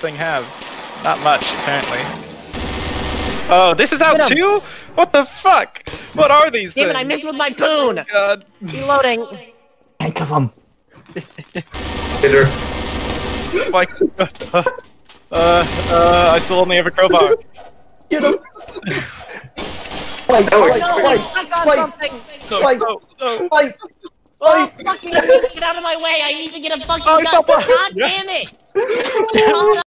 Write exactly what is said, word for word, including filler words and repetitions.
thing have? Not much, apparently. Oh, this is out too? What the fuck? What are these Damn things? it, I missed with my poon! Oh, God. Reloading. Think of him. Later. Like, uh, uh, I still only have a crowbar. Get him. Fight, Oh, fight, No, fight, I got fight, something! No, fight, no, no. fight. Oh, fucking get out of my way! I need to get a fucking Oh, gun! stop. God damn it!